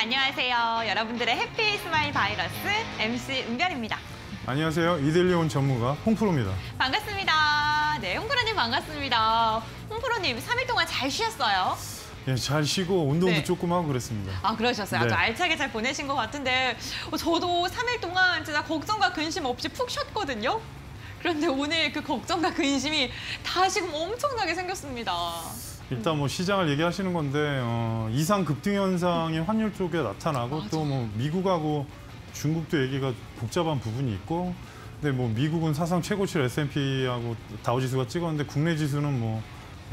안녕하세요. 여러분들의 해피 스마일 바이러스 MC 은별입니다. 안녕하세요. 이델리온 전무가 홍프로입니다. 반갑습니다. 네, 홍프로님 반갑습니다. 홍프로님 3일 동안 잘 쉬었어요? 예, 잘 쉬고 운동도 네. 조금 하고 그랬습니다. 아, 그러셨어요. 네. 아주 알차게 잘 보내신 것 같은데 저도 3일 동안 진짜 걱정과 근심 없이 푹 쉬었거든요. 그런데 오늘 그 걱정과 근심이 다시금 엄청나게 생겼습니다. 일단 뭐 시장을 얘기하시는 건데 이상 급등 현상이 환율 쪽에 나타나고 또 뭐 미국하고 중국도 얘기가 복잡한 부분이 있고, 근데 뭐 미국은 사상 최고치를 S&P하고 다우지수가 찍었는데 국내 지수는 뭐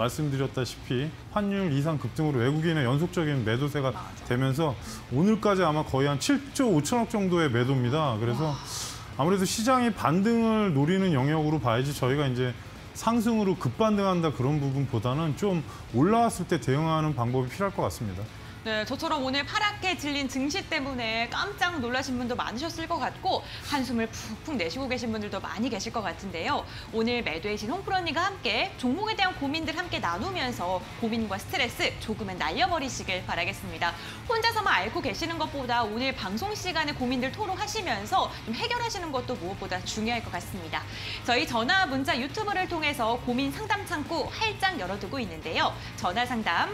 말씀드렸다시피 환율 이상 급등으로 외국인의 연속적인 매도세가 되면서 오늘까지 아마 거의 한 7조 5천억 정도의 매도입니다. 그래서 아무래도 시장이 반등을 노리는 영역으로 봐야지 저희가 이제 상승으로 급반등한다 그런 부분보다는 좀 올라왔을 때 대응하는 방법이 필요할 것 같습니다. 네, 저처럼 오늘 파랗게 질린 증시 때문에 깜짝 놀라신 분도 많으셨을 것 같고 한숨을 푹푹 내쉬고 계신 분들도 많이 계실 것 같은데요. 오늘 매도해신 홍프로님과 함께 종목에 대한 고민들 함께 나누면서 고민과 스트레스 조금은 날려버리시길 바라겠습니다. 혼자서만 앓고 계시는 것보다 오늘 방송 시간에 고민들 토로하시면서 좀 해결하시는 것도 무엇보다 중요할 것 같습니다. 저희 전화, 문자, 유튜브를 통해서 고민 상담 창구 활짝 열어두고 있는데요. 전화 상담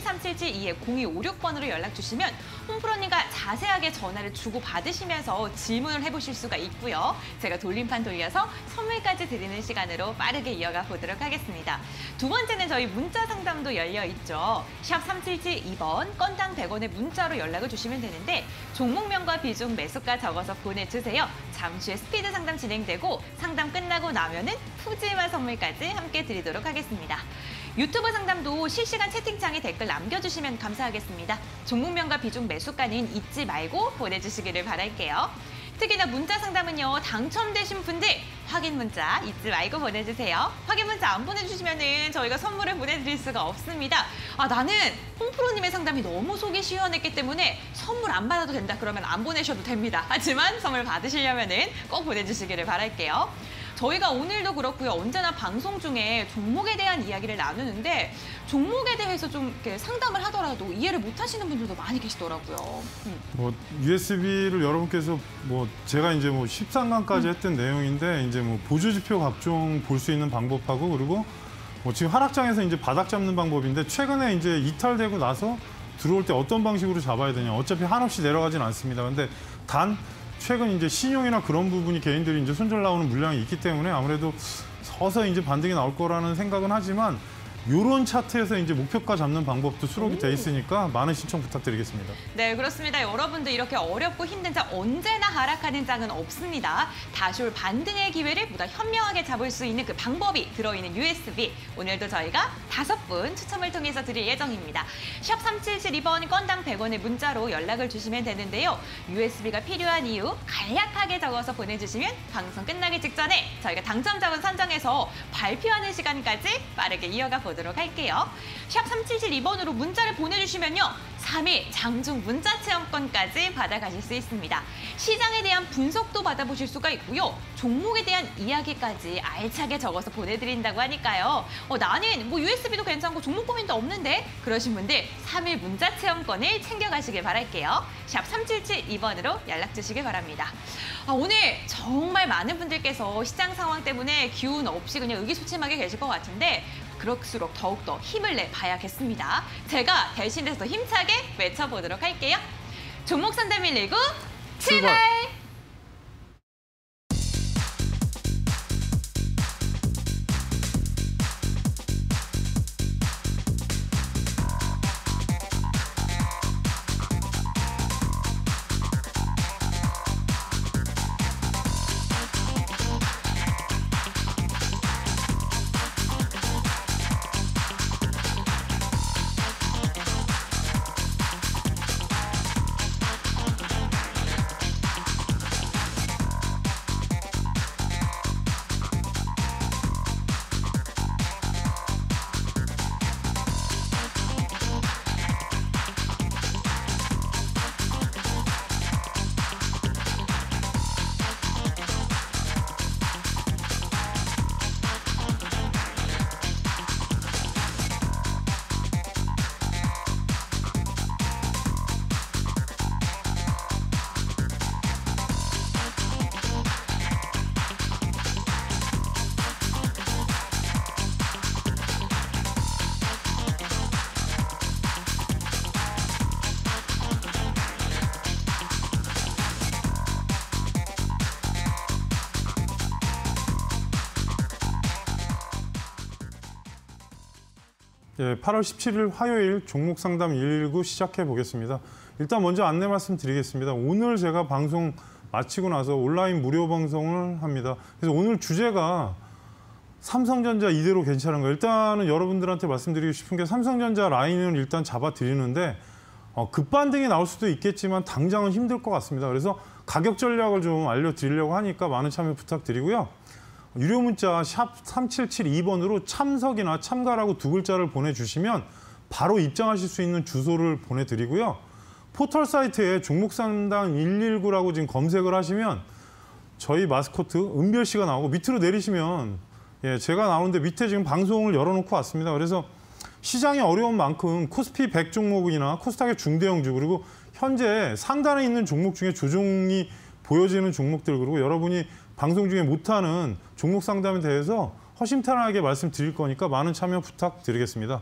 02377-0256번으로 연락 주시면 홍프로님과 자세하게 전화를 주고받으시면서 질문을 해보실 수가 있고요. 제가 돌림판 돌려서 선물까지 드리는 시간으로 빠르게 이어가 보도록 하겠습니다. 두 번째는 저희 문자 상담도 열려 있죠. 샵 3772번 건당 100원의 문자로 연락을 주시면 되는데 종목명과 비중, 매수가 적어서 보내주세요. 잠시 후에 스피드 상담 진행되고 상담 끝나고 나면은 푸짐한 선물까지 함께 드리도록 하겠습니다. 유튜브 상담도 실시간 채팅창에 댓글 남겨주시면 감사하겠습니다. 종목명과 비중, 매수가는 잊지 말고 보내주시기를 바랄게요. 특히나 문자 상담은요, 당첨되신 분들 확인 문자 잊지 말고 보내주세요. 확인 문자 안 보내주시면은 저희가 선물을 보내드릴 수가 없습니다. 아, 나는 홍프로님의 상담이 너무 속이 시원했기 때문에 선물 안 받아도 된다 그러면 안 보내셔도 됩니다. 하지만 선물 받으시려면은 꼭 보내주시기를 바랄게요. 저희가 오늘도 그렇고요. 언제나 방송 중에 종목에 대한 이야기를 나누는데 종목에 대해서 좀 이렇게 상담을 하더라도 이해를 못 하시는 분들도 많이 계시더라고요. 뭐 USB를 여러분께서 뭐 제가 이제 뭐 13강까지 했던 내용인데 이제 뭐 보조지표 각종 볼 수 있는 방법하고 그리고 뭐 지금 하락장에서 이제 바닥 잡는 방법인데 최근에 이제 이탈되고 나서 들어올 때 어떤 방식으로 잡아야 되냐. 어차피 한없이 내려가진 않습니다. 근데 단 최근 이제 신용이나 그런 부분이 개인들이 이제 손절 나오는 물량이 있기 때문에 아무래도 서서히 이제 반등이 나올 거라는 생각은 하지만 요런 차트에서 이제 목표가 잡는 방법도 수록이 돼 있으니까 많은 신청 부탁드리겠습니다. 네, 그렇습니다. 여러분들 이렇게 어렵고 힘든 장 언제나 하락하는 장은 없습니다. 다시 올 반등의 기회를 보다 현명하게 잡을 수 있는 그 방법이 들어있는 USB. 오늘도 저희가 5분 추첨을 통해서 드릴 예정입니다. 샵 3772번 건당 100원의 문자로 연락을 주시면 되는데요. USB가 필요한 이유 간략하게 적어서 보내주시면 방송 끝나기 직전에 저희가 당첨자분 선정해서 발표하는 시간까지 빠르게 이어가 보도록 할게요. 샵 3772번으로 문자를 보내주시면요. 3일 장중 문자 체험권까지 받아가실 수 있습니다. 시장에 대한 분석도 받아보실 수가 있고요. 종목에 대한 이야기까지 알차게 적어서 보내드린다고 하니까요. 나는 뭐 USB도 괜찮고 종목 고민도 없는데 그러신 분들 3일 문자 체험권을 챙겨가시길 바랄게요. 샵 3772번으로 연락 주시길 바랍니다. 오늘 정말 많은 분들께서 시장 상황 때문에 기운 없이 그냥 의기소침하게 계실 것 같은데 그럴수록 더욱더 힘을 내봐야겠습니다. 제가 대신해서 힘차게 외쳐보도록 할게요. 종목 상담 119 출발! 예, 8월 17일 화요일 종목 상담 119 시작해 보겠습니다. 일단 먼저 안내 말씀드리겠습니다. 오늘 제가 방송 마치고 나서 온라인 무료 방송을 합니다. 그래서 오늘 주제가 삼성전자 이대로 괜찮은 거. 일단은 여러분들한테 말씀드리고 싶은 게 삼성전자 라인을 일단 잡아드리는데 급반등이 나올 수도 있겠지만 당장은 힘들 것 같습니다. 그래서 가격 전략을 좀 알려드리려고 하니까 많은 참여 부탁드리고요. 유료 문자 샵 3772번으로 참석이나 참가라고 두 글자를 보내주시면 바로 입장하실 수 있는 주소를 보내드리고요. 포털 사이트에 종목 상담 119라고 지금 검색을 하시면 저희 마스코트 은별 씨가 나오고 밑으로 내리시면 예, 제가 나오는데 밑에 지금 방송을 열어놓고 왔습니다. 그래서 시장이 어려운 만큼 코스피 100 종목이나 코스닥의 중대형주 그리고 현재 상단에 있는 종목 중에 조정이 보여지는 종목들 그리고 여러분이 방송 중에 못하는 종목 상담에 대해서 허심탄회하게 말씀드릴 거니까 많은 참여 부탁드리겠습니다.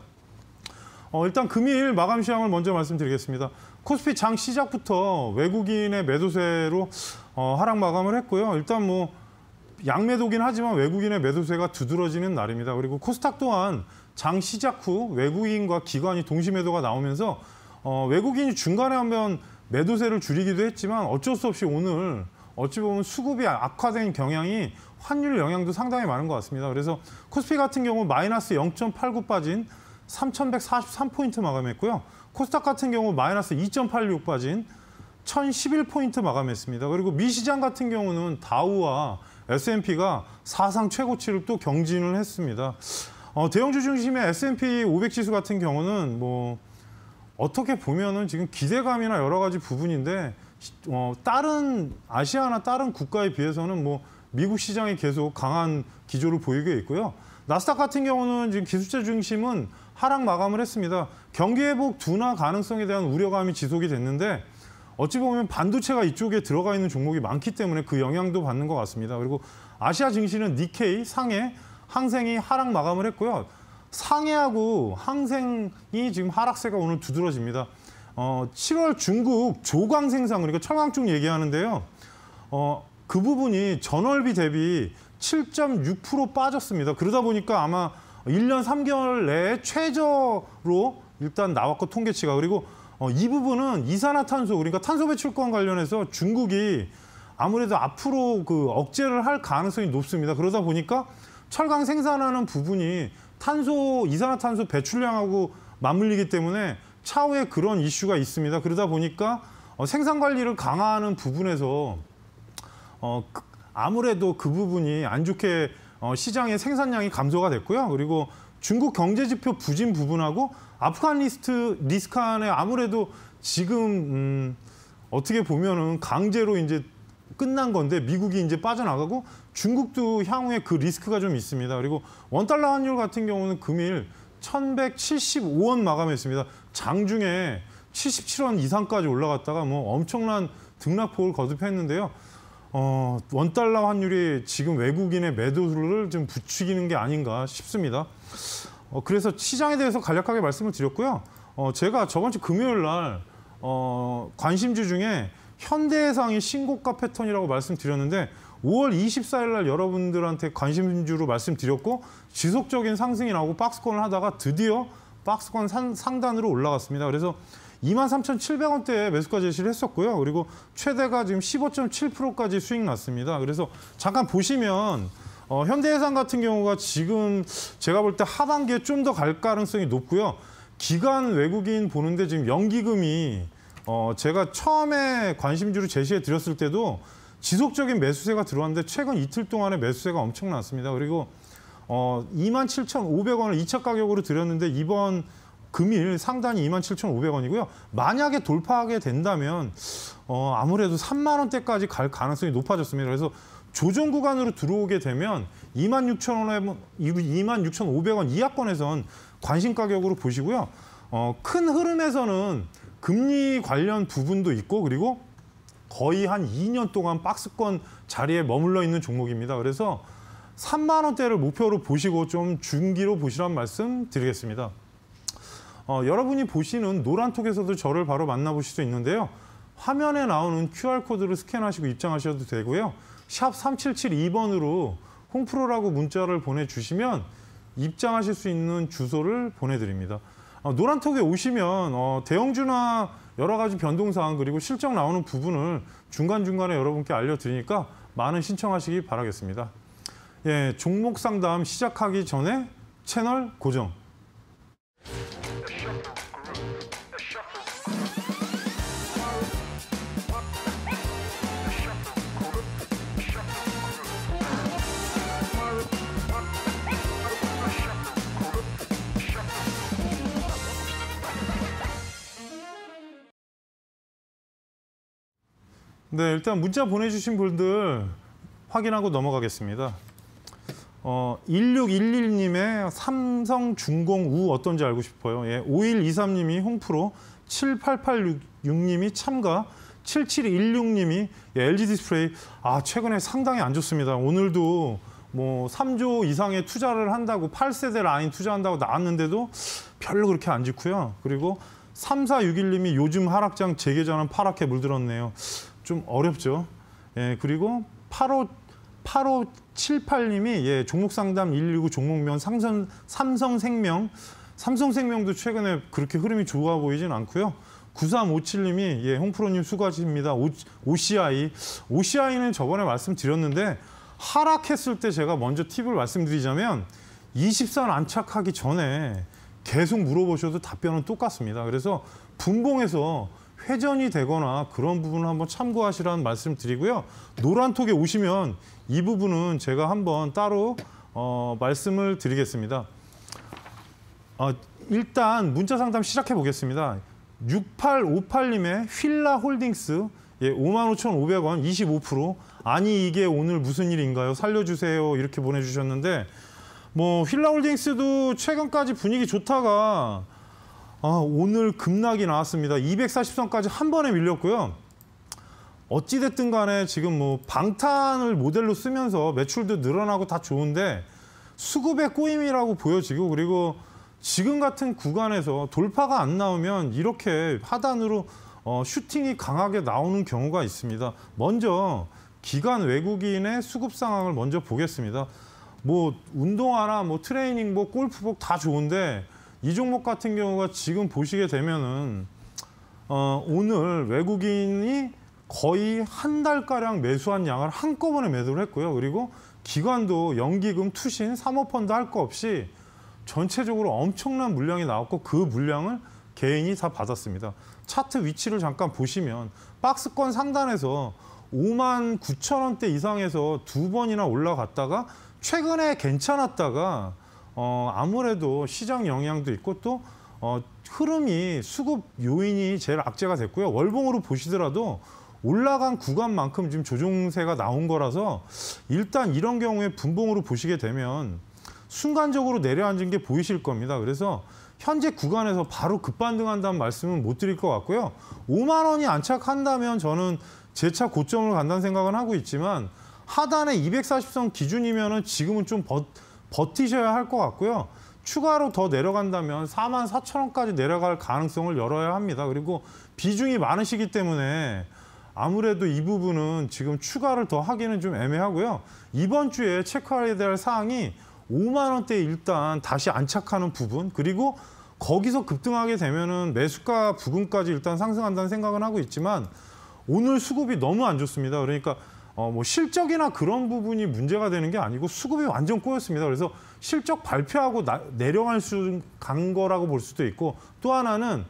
일단 금일 마감 시황을 먼저 말씀드리겠습니다. 코스피 장 시작부터 외국인의 매도세로 하락 마감을 했고요. 일단 뭐 양매도긴 하지만 외국인의 매도세가 두드러지는 날입니다. 그리고 코스닥 또한 장 시작 후 외국인과 기관이 동시 매도가 나오면서 외국인이 중간에 한번 매도세를 줄이기도 했지만 어쩔 수 없이 오늘 어찌 보면 수급이 악화된 경향이 환율 영향도 상당히 많은 것 같습니다. 그래서 코스피 같은 경우 마이너스 0.89 빠진 3,143포인트 마감했고요. 코스닥 같은 경우 마이너스 2.86 빠진 1,011포인트 마감했습니다. 그리고 미시장 같은 경우는 다우와 S&P가 사상 최고치를 또 경진을 했습니다. 대형주 중심의 S&P 500 지수 같은 경우는 뭐 어떻게 보면은 지금 기대감이나 여러 가지 부분인데 다른 아시아나 다른 국가에 비해서는 뭐 미국 시장이 계속 강한 기조를 보이고 있고요. 나스닥 같은 경우는 지금 기술자 중심은 하락 마감을 했습니다. 경기 회복 둔화 가능성에 대한 우려감이 지속이 됐는데 어찌 보면 반도체가 이쪽에 들어가 있는 종목이 많기 때문에 그 영향도 받는 것 같습니다. 그리고 아시아 증시는 니케이, 상해, 항생이 하락 마감을 했고요. 상해하고 항생이 지금 하락세가 오늘 두드러집니다. 7월 중국 조광 생산, 그러니까 철강 쪽 얘기하는데요. 그 부분이 전월비 대비 7.6% 빠졌습니다. 그러다 보니까 아마 1년 3개월 내에 최저로 일단 나왔고 통계치가. 그리고 이 부분은 이산화탄소, 그러니까 탄소 배출권 관련해서 중국이 아무래도 앞으로 그 억제를 할 가능성이 높습니다. 그러다 보니까 철강 생산하는 부분이 이산화탄소 배출량하고 맞물리기 때문에 차후에 그런 이슈가 있습니다. 그러다 보니까 생산 관리를 강화하는 부분에서 아무래도 그 부분이 안 좋게 시장의 생산량이 감소가 됐고요. 그리고 중국 경제지표 부진 부분하고 아프간 리스크 안에 아무래도 지금 어떻게 보면은 강제로 이제 끝난 건데 미국이 이제 빠져나가고 중국도 향후에 그 리스크가 좀 있습니다. 그리고 원달러 환율 같은 경우는 금일 1,175원 마감했습니다. 장중에 77원 이상까지 올라갔다가 뭐 엄청난 등락폭을 거듭했는데요. 원달러 환율이 지금 외국인의 매도를 좀 부추기는 게 아닌가 싶습니다. 그래서 시장에 대해서 간략하게 말씀을 드렸고요. 제가 저번 주 금요일 날 관심주 중에 현대해상이 신고가 패턴이라고 말씀드렸는데 5월 24일 날 여러분들한테 관심주로 말씀드렸고 지속적인 상승이 나오고 박스권을 하다가 드디어 박스권 상단으로 올라갔습니다. 그래서 23,700원대에 매수가 제시를 했었고요. 그리고 최대가 지금 15.7%까지 수익 났습니다. 그래서 잠깐 보시면 현대해상 같은 경우가 지금 제가 볼 때 하반기에 좀 더 갈 가능성이 높고요. 기관 외국인 보는데 지금 연기금이 제가 처음에 관심주를 제시해 드렸을 때도 지속적인 매수세가 들어왔는데 최근 이틀 동안에 매수세가 엄청났습니다. 그리고 27,500원을 2차 가격으로 드렸는데 이번 금일 상단이 27,500원이고요. 만약에 돌파하게 된다면 아무래도 3만 원대까지 갈 가능성이 높아졌습니다. 그래서 조정 구간으로 들어오게 되면 26,000원에 26,500원 이하권에선 관심 가격으로 보시고요. 큰 흐름에서는 금리 관련 부분도 있고 그리고 거의 한 2년 동안 박스권 자리에 머물러 있는 종목입니다. 그래서 3만 원대를 목표로 보시고 좀 중기로 보시라는 말씀 드리겠습니다. 여러분이 보시는 노란톡에서도 저를 바로 만나보실 수 있는데요. 화면에 나오는 QR코드를 스캔하시고 입장하셔도 되고요. 샵 3772번으로 홍프로라고 문자를 보내주시면 입장하실 수 있는 주소를 보내드립니다. 노란톡에 오시면 대형주나 여러 가지 변동사항 그리고 실적 나오는 부분을 중간중간에 여러분께 알려드리니까 많은 신청하시기 바라겠습니다. 예, 종목 상담 시작하기 전에 채널 고정. 네, 일단 문자 보내주신 분들 확인하고 넘어가겠습니다. 1611님의 삼성중공 우 어떤지 알고 싶어요. 예, 5123님이 홍프로, 7886님이 참가, 7716님이 LG 디스플레이. 최근에 상당히 안 좋습니다. 오늘도 뭐 3조 이상의 투자를 한다고 8세대 라인 투자한다고 나왔는데도 별로 그렇게 안 좋고요. 그리고 3461님이 요즘 하락장 재계좌는 파랗게 물들었네요. 좀 어렵죠. 예, 그리고 8578님이 예, 종목 상담 119 종목명 삼성생명도 최근에 그렇게 흐름이 좋아 보이진 않고요. 9357님이 예, 홍프로님 수고하십니다. OCI는 저번에 말씀드렸는데 하락했을 때 제가 먼저 팁을 말씀드리자면 20선 안착하기 전에 계속 물어보셔도 답변은 똑같습니다. 그래서 분봉에서 회전이 되거나 그런 부분을 한번 참고하시라는 말씀 드리고요. 노란톡에 오시면 이 부분은 제가 한번 따로 말씀을 드리겠습니다. 일단 문자 상담 시작해 보겠습니다. 6858님의 휠라홀딩스 55,500원 25%. 아니 이게 오늘 무슨 일인가요? 살려주세요. 이렇게 보내주셨는데 뭐 휠라홀딩스도 최근까지 분위기 좋다가 오늘 급락이 나왔습니다. 240선까지 한 번에 밀렸고요. 어찌됐든 간에 지금 뭐 방탄을 모델로 쓰면서 매출도 늘어나고 다 좋은데 수급의 꼬임이라고 보여지고, 그리고 지금 같은 구간에서 돌파가 안 나오면 이렇게 하단으로 슈팅이 강하게 나오는 경우가 있습니다. 먼저 기관 외국인의 수급 상황을 먼저 보겠습니다. 뭐 운동화나 뭐 트레이닝복, 골프복 다 좋은데 이 종목 같은 경우가 지금 보시게 되면은 오늘 외국인이 거의 한 달가량 매수한 양을 한꺼번에 매도를 했고요. 그리고 기관도 연기금, 투신, 사모펀드 할 거 없이 전체적으로 엄청난 물량이 나왔고 그 물량을 개인이 다 받았습니다. 차트 위치를 잠깐 보시면 박스권 상단에서 59,000원대 이상에서 두 번이나 올라갔다가 최근에 괜찮았다가 아무래도 시장 영향도 있고 또 흐름이 수급 요인이 제일 악재가 됐고요. 월봉으로 보시더라도 올라간 구간만큼 지금 조정세가 나온 거라서 일단 이런 경우에 분봉으로 보시게 되면 순간적으로 내려앉은 게 보이실 겁니다. 그래서 현재 구간에서 바로 급반등한다는 말씀은 못 드릴 것 같고요. 5만 원이 안착한다면 저는 재차 고점을 간다는 생각은 하고 있지만 하단에 240선 기준이면은 지금은 좀 버티셔야 할 것 같고요. 추가로 더 내려간다면 44,000원까지 내려갈 가능성을 열어야 합니다. 그리고 비중이 많으시기 때문에 아무래도 이 부분은 지금 추가를 더 하기는 좀 애매하고요. 이번 주에 체크해야 될 사항이 5만 원대 일단 다시 안착하는 부분, 그리고 거기서 급등하게 되면은 매수가 부근까지 일단 상승한다는 생각은 하고 있지만 오늘 수급이 너무 안 좋습니다. 그러니까 뭐 실적이나 그런 부분이 문제가 되는 게 아니고 수급이 완전 꼬였습니다. 그래서 실적 발표하고 내려갈 수 간 거라고 볼 수도 있고, 또 하나는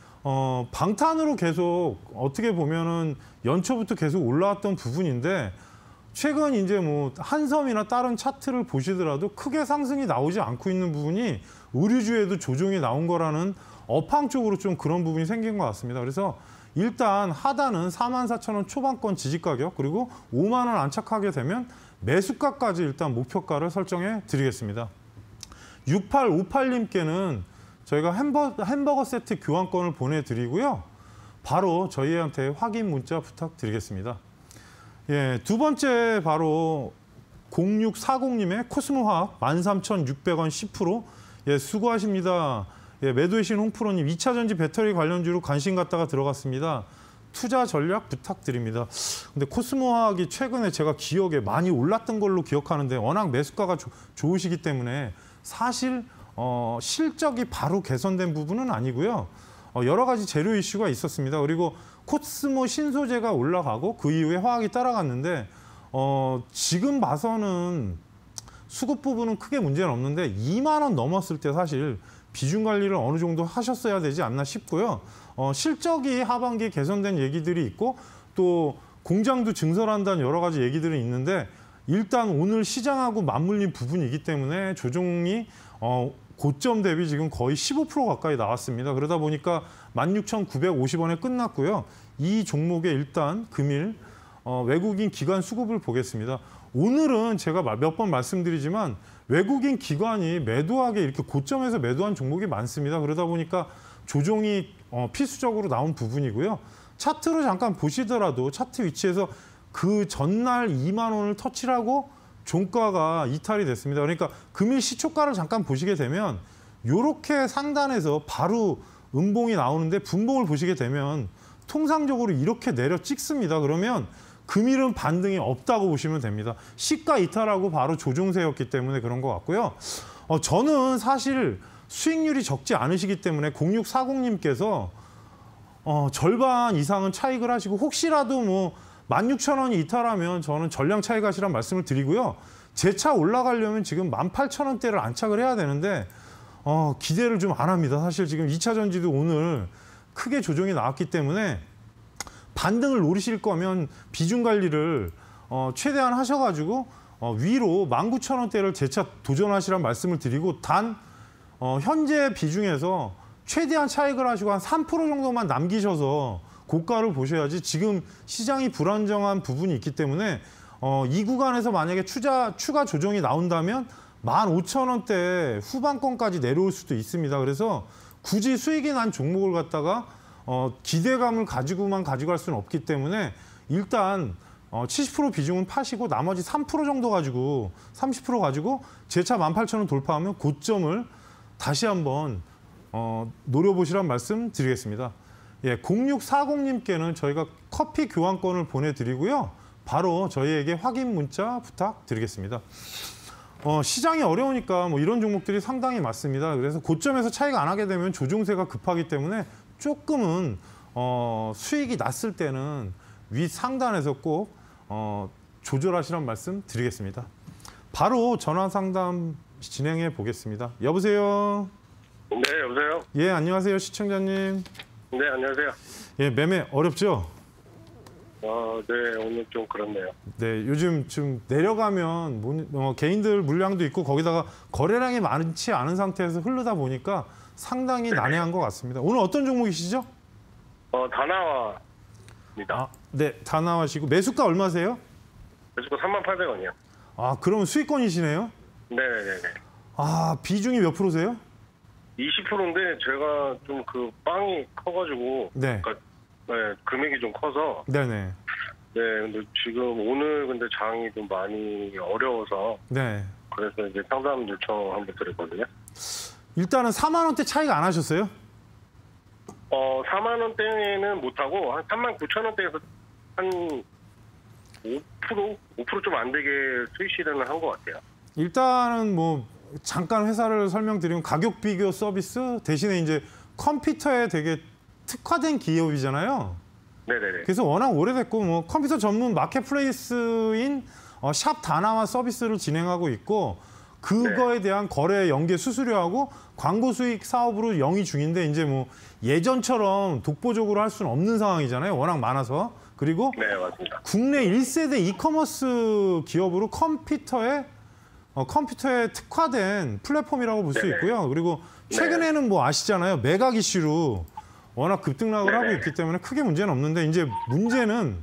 방탄으로 계속 어떻게 보면은 연초부터 계속 올라왔던 부분인데 최근 이제 뭐 한섬이나 다른 차트를 보시더라도 크게 상승이 나오지 않고 있는 부분이 의류주에도 조정이 나온 거라는 업황 쪽으로 좀 그런 부분이 생긴 것 같습니다. 그래서 일단 하단은 44,000원 초반권 지지 가격, 그리고 5만 원 안착하게 되면 매수가까지 일단 목표가를 설정해 드리겠습니다. 6858님께는 저희가 햄버거 세트 교환권을 보내드리고요. 바로 저희한테 확인 문자 부탁드리겠습니다. 예, 두 번째 바로 0640님의 코스모화학 13,600원 10%. 예, 수고하십니다. 예, 매도해신 홍프로님 2차 전지 배터리 관련주로 관심 갖다가 들어갔습니다. 투자 전략 부탁드립니다. 근데 코스모화학이 최근에 제가 기억에 많이 올랐던 걸로 기억하는데 워낙 매수가가 좋으시기 때문에 사실 실적이 바로 개선된 부분은 아니고요. 여러 가지 재료 이슈가 있었습니다. 그리고 코스모 신소재가 올라가고 그 이후에 화학이 따라갔는데 지금 봐서는 수급 부분은 크게 문제는 없는데 2만 원 넘었을 때 사실 비중 관리를 어느 정도 하셨어야 되지 않나 싶고요. 실적이 하반기에 개선된 얘기들이 있고 또 공장도 증설한다는 여러 가지 얘기들이 있는데 일단 오늘 시장하고 맞물린 부분이기 때문에 조정이 고점 대비 지금 거의 15% 가까이 나왔습니다. 그러다 보니까 16,950원에 끝났고요. 이 종목에 일단 금일 외국인 기관 수급을 보겠습니다. 오늘은 제가 몇 번 말씀드리지만 외국인 기관이 매도하게 이렇게 고점에서 매도한 종목이 많습니다. 그러다 보니까 조정이 필수적으로 나온 부분이고요. 차트로 잠깐 보시더라도 차트 위치에서 그 전날 2만 원을 터치를 하고 종가가 이탈이 됐습니다. 그러니까 금일 시초가를 잠깐 보시게 되면 이렇게 상단에서 바로 음봉이 나오는데 분봉을 보시게 되면 통상적으로 이렇게 내려 찍습니다. 그러면 금일은 반등이 없다고 보시면 됩니다. 시가 이탈하고 바로 조정세였기 때문에 그런 것 같고요. 저는 사실 수익률이 적지 않으시기 때문에 0640님께서 절반 이상은 차익을 하시고 혹시라도 뭐 16,000원이 이탈하면 저는 전량 차익하시란 말씀을 드리고요. 재차 올라가려면 지금 18,000원대를 안착을 해야 되는데 기대를 좀 안 합니다. 사실 지금 2차 전지도 오늘 크게 조정이 나왔기 때문에 반등을 노리실 거면 비중 관리를 최대한 하셔가지고 위로 19,000원대를 재차 도전하시란 말씀을 드리고 단 현재 비중에서 최대한 차익을 하시고 한 3% 정도만 남기셔서 고가를 보셔야지 지금 시장이 불안정한 부분이 있기 때문에 이 구간에서 만약에 추가 조정이 나온다면 15,000원대 후반권까지 내려올 수도 있습니다. 그래서 굳이 수익이 난 종목을 갖다가 기대감을 가지고만 가져갈 수는 없기 때문에 일단 70% 비중은 파시고 나머지 3% 정도 가지고 30% 가지고 재차 18,000원 돌파하면 고점을 다시 한번 노려보시란 말씀 드리겠습니다. 예, 0640님께는 저희가 커피 교환권을 보내드리고요. 바로 저희에게 확인 문자 부탁드리겠습니다. 시장이 어려우니까 뭐 이런 종목들이 상당히 많습니다. 그래서 고점에서 차이가 안 하게 되면 조종세가 급하기 때문에 조금은 수익이 났을 때는 위 상단에서 꼭 조절하시란 말씀 드리겠습니다. 바로 전화 상담 진행해 보겠습니다. 여보세요? 네, 여보세요? 예, 안녕하세요, 시청자님. 네, 안녕하세요. 예, 매매 어렵죠? 네, 오늘 좀 그렇네요. 네, 요즘 좀 내려가면 개인들 물량도 있고 거기다가 거래량이 많지 않은 상태에서 흐르다 보니까 상당히 난해한 것 같습니다. 오늘 어떤 종목이시죠? 다나와입니다. 네, 다나와시고 매수가 얼마세요? 매수가 38,000원이요. 그러면 수익권이시네요? 네네네. 비중이 몇 프로세요? 20%인데 제가 좀 그 빵이 커가지고, 네. 그러니까 네, 금액이 좀 커서. 네네. 네, 근데 지금 오늘 근데 장이 좀 많이 어려워서. 네. 그래서 이제 상담 요청 한번 드렸거든요. 일단은 4만 원대 차이가 안 하셨어요? 4만 원대는 못하고 한 39,000원대에서 한 5% 좀 안 되게 수익 실현을 한 것 같아요. 일단은 뭐 잠깐 회사를 설명드리면 가격 비교 서비스 대신에 이제 컴퓨터에 되게 특화된 기업이잖아요. 네네네. 그래서 워낙 오래됐고 뭐 컴퓨터 전문 마켓플레이스인 샵 다나와 서비스를 진행하고 있고 그거에 대한 거래 연계 수수료하고 광고 수익 사업으로 영위 중인데 이제 뭐 예전처럼 독보적으로 할 수는 없는 상황이잖아요. 워낙 많아서. 그리고 네, 맞습니다. 국내 1세대 이커머스 기업으로 컴퓨터에 특화된 플랫폼이라고 볼 수 있고요. 그리고 최근에는 뭐 아시잖아요. 매각 이슈로 워낙 급등락을 하고 있기 때문에 크게 문제는 없는데 이제 문제는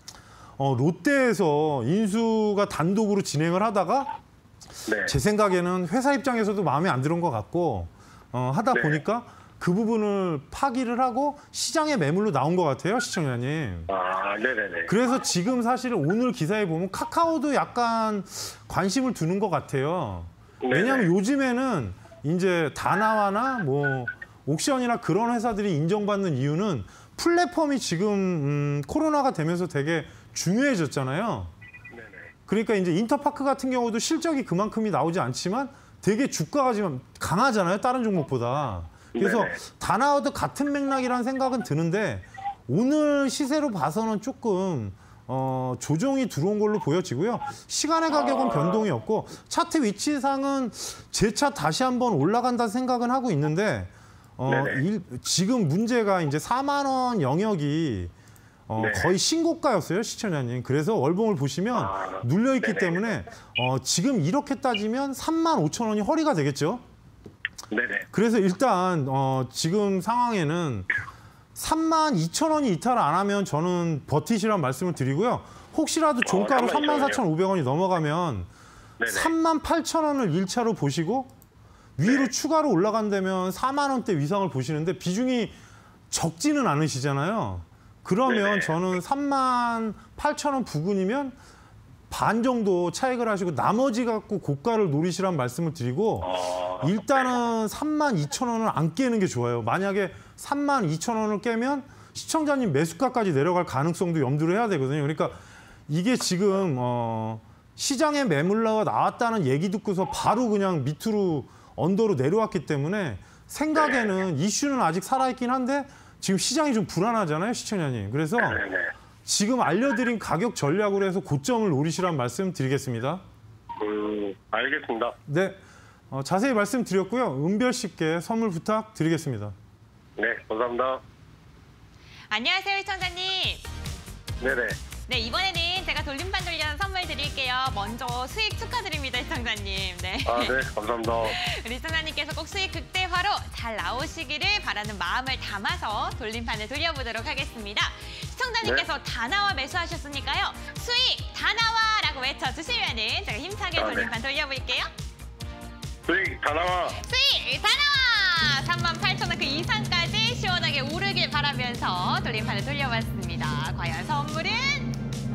롯데에서 인수가 단독으로 진행을 하다가 네. 제 생각에는 회사 입장에서도 마음에 안 들은 것 같고 하다 보니까 그 부분을 파기를 하고 시장에 매물로 나온 것 같아요, 시청자님. 네네네. 그래서 지금 사실 오늘 기사에 보면 카카오도 약간 관심을 두는 것 같아요. 왜냐하면 요즘에는 이제 다나와나 뭐 옥션이나 그런 회사들이 인정받는 이유는 플랫폼이 지금 코로나가 되면서 되게 중요해졌잖아요. 네네. 그러니까 이제 인터파크 같은 경우도 실적이 그만큼이 나오지 않지만 되게 주가가 지금 강하잖아요. 다른 종목보다. 그래서 네네. 다나와도 같은 맥락이라는 생각은 드는데 오늘 시세로 봐서는 조금 조정이 들어온 걸로 보여지고요. 시간의 가격은 변동이 없고 차트 위치상은 재차 다시 한번 올라간다 생각은 하고 있는데 지금 문제가 이제 4만 원 영역이 네. 거의 신고가였어요, 시청자님. 그래서 월봉을 보시면 눌려있기 때문에 지금 이렇게 따지면 3만 5천 원이 허리가 되겠죠. 네네. 그래서 일단 지금 상황에는 3만 2천 원이 이탈을 안 하면 저는 버티시라는 말씀을 드리고요. 혹시라도 종가로 3만 4,500원이 넘어가면 네네. 3만 8천 원을 1차로 보시고 위로 추가로 올라간다면 4만 원대 위상을 보시는데 비중이 적지는 않으시잖아요. 그러면 네네. 저는 3만 8천 원 부근이면 반 정도 차익을 하시고 나머지 갖고 고가를 노리시라는 말씀을 드리고 일단은 3만 2천 원을 안 깨는 게 좋아요. 만약에 3만 2천 원을 깨면 시청자님 매수가까지 내려갈 가능성도 염두를 해야 되거든요. 그러니까 이게 지금 시장에 매물러가 나왔다는 얘기 듣고서 바로 그냥 밑으로 언더로 내려왔기 때문에 생각에는 이슈는 아직 살아있긴 한데 지금 시장이 좀 불안하잖아요, 시청자님. 그래서 지금 알려드린 가격 전략으로 해서 고점을 노리시라는 말씀 드리겠습니다. 알겠습니다. 네, 자세히 말씀드렸고요. 은별 씨께 선물 부탁드리겠습니다. 네, 감사합니다. 안녕하세요, 시청자님. 네네. 네, 이번에는 제가 돌림판 돌려서 선물 드릴게요. 먼저 수익 축하드립니다, 시청자님. 네. 네, 감사합니다. 우리 시청자님께서 꼭 수익 극대화로 잘 나오시기를 바라는 마음을 담아서 돌림판을 돌려보도록 하겠습니다. 시청자님께서 다나와 매수하셨으니까요. 수익 다나와라고 외쳐주시면은 제가 힘차게 돌림판 돌려볼게요. 수익 다 나와. 수익 다나와! 38,000원 그 이상까지 시원하게 오르길 바라면서 돌림판을 돌려봤습니다. 과연 선물은?